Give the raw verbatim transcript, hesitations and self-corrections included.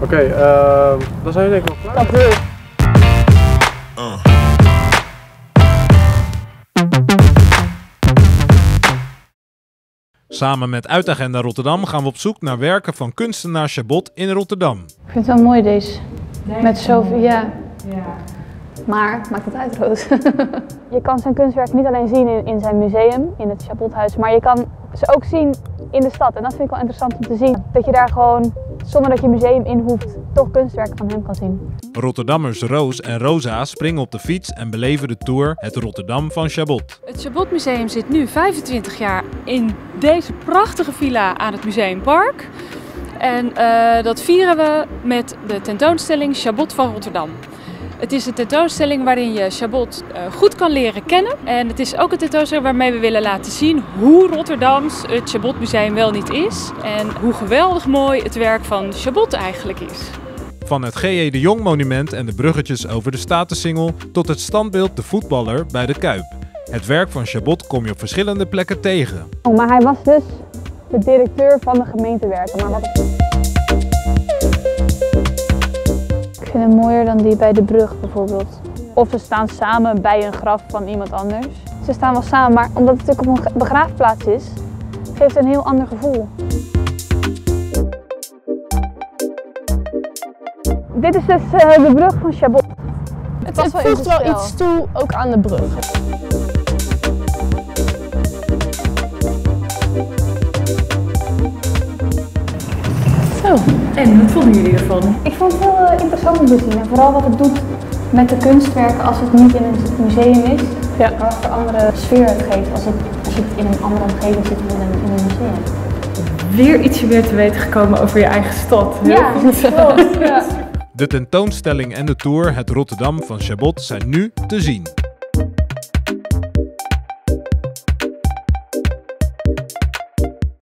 Oké, okay, uh, dan zijn we denk ik wel klaar. Dat wil. Uh. Samen met Uitagenda Rotterdam gaan we op zoek naar werken van kunstenaar Chabot in Rotterdam. Ik vind het wel mooi deze. Met zoveel, ja. ja. Maar, maakt het uit, Roos. Je kan zijn kunstwerk niet alleen zien in, in zijn museum, in het Chabothuis, maar je kan ze ook zien in de stad. En dat vind ik wel interessant om te zien. Dat je daar gewoon, zonder dat je museum in hoeft, toch kunstwerk van hem kan zien. Rotterdammers Roos en Rosa springen op de fiets en beleven de tour Het Rotterdam van Chabot. Het Chabot Museum zit nu vijfentwintig jaar in deze prachtige villa aan het Museumpark. En uh, dat vieren we met de tentoonstelling Chabot van Rotterdam. Het is een tentoonstelling waarin je Chabot uh, goed kan leren kennen. En het is ook een tentoonstelling waarmee we willen laten zien hoe Rotterdams het Chabot Museum wel niet is. En hoe geweldig mooi het werk van Chabot eigenlijk is. Van het G J de Jong monument en de bruggetjes over de Statensingel tot het standbeeld De Voetballer bij de Kuip. Het werk van Chabot kom je op verschillende plekken tegen. Oh, maar hij was dus de directeur van de gemeentewerken. Maar wat... Ik vind het mooier dan die bij de brug bijvoorbeeld. Of ze staan samen bij een graf van iemand anders. Ze staan wel samen, maar omdat het natuurlijk op een begraafplaats is, geeft het een heel ander gevoel. Dit is dus uh, de brug van Chabot. Het, het voegt wel iets toe, ook aan de brug. Zo, en wat vonden jullie ervan? Ik vond het heel uh, interessant om te zien. En vooral wat het doet met de kunstwerken als het niet in een museum is. Ja. Maar wat voor andere sfeer het geeft als het, als het in een andere omgeving zit dan in een, in een museum. Weer ietsje meer te weten gekomen over je eigen stad. Heel ja, klopt. Ja. De tentoonstelling en de tour Het Rotterdam van Chabot zijn nu te zien.